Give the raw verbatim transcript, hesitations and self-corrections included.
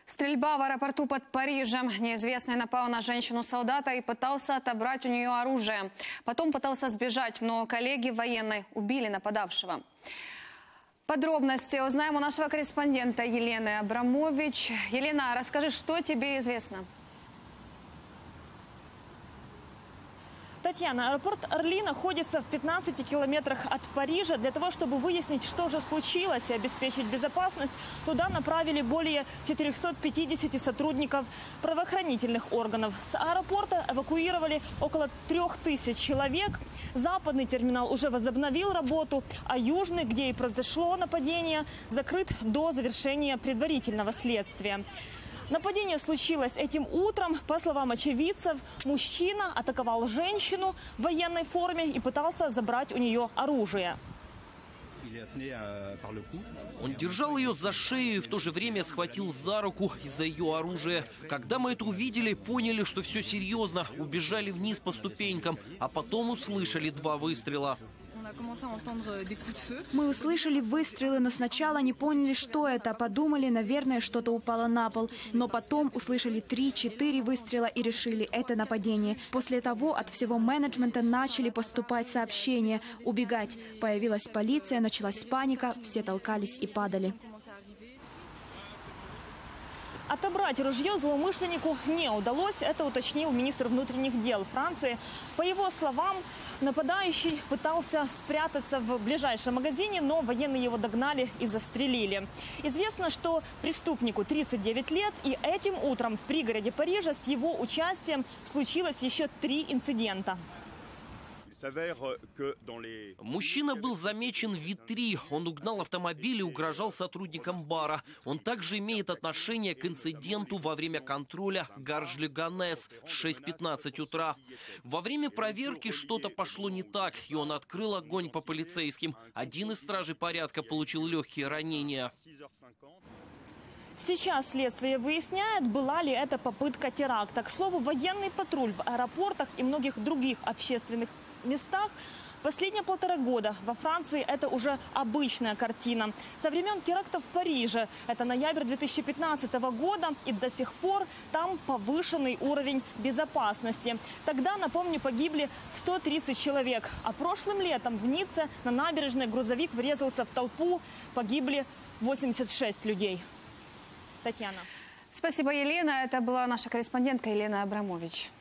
Стрельба в аэропорту под Парижем. Неизвестный напал на женщину-солдата и пытался отобрать у нее оружие. Потом пытался сбежать, но коллеги военной убили нападавшего. Подробности узнаем у нашего корреспондента Елены Абрамович. Елена, расскажи, что тебе известно? Татьяна, аэропорт Орли находится в пятнадцати километрах от Парижа. Для того, чтобы выяснить, что же случилось и обеспечить безопасность, туда направили более четырёхсот пятидесяти сотрудников правоохранительных органов. С аэропорта эвакуировали около трех тысяч человек. Западный терминал уже возобновил работу, а южный, где и произошло нападение, закрыт до завершения предварительного следствия. Нападение случилось этим утром. По словам очевидцев, мужчина атаковал женщину в военной форме и пытался забрать у нее оружие. Он держал ее за шею и в то же время схватил за руку из-за ее оружия. Когда мы это увидели, поняли, что все серьезно. Убежали вниз по ступенькам, а потом услышали два выстрела. Мы услышали выстрелы, но сначала не поняли, что это. Подумали, наверное, что-то упало на пол. Но потом услышали три-четыре выстрела и решили, это нападение. После того от всего менеджмента начали поступать сообщения. Убегать. Появилась полиция, началась паника, все толкались и падали. Отобрать ружье злоумышленнику не удалось, это уточнил министр внутренних дел Франции. По его словам, нападающий пытался спрятаться в ближайшем магазине, но военные его догнали и застрелили. Известно, что преступнику тридцать девять лет, и этим утром в пригороде Парижа с его участием случилось еще три инцидента. Мужчина был замечен в Витри. Он угнал автомобиль и угрожал сотрудникам бара. Он также имеет отношение к инциденту во время контроля Гарж-ле-Ганес в шесть пятнадцать утра. Во время проверки что-то пошло не так, и он открыл огонь по полицейским. Один из стражей порядка получил легкие ранения. Сейчас следствие выясняет, была ли это попытка теракта. К слову, военный патруль в аэропортах и многих других общественных местах последние полтора года во Франции это уже обычная картина. Со времен терактов в Париже, это ноябрь две тысячи пятнадцатого года, и до сих пор там повышенный уровень безопасности. Тогда, напомню, погибли сто тридцать человек. А прошлым летом в Ницце на набережной грузовик врезался в толпу, погибли восемьдесят шесть людей. Татьяна. Спасибо, Елена. Это была наша корреспондентка Елена Абрамович.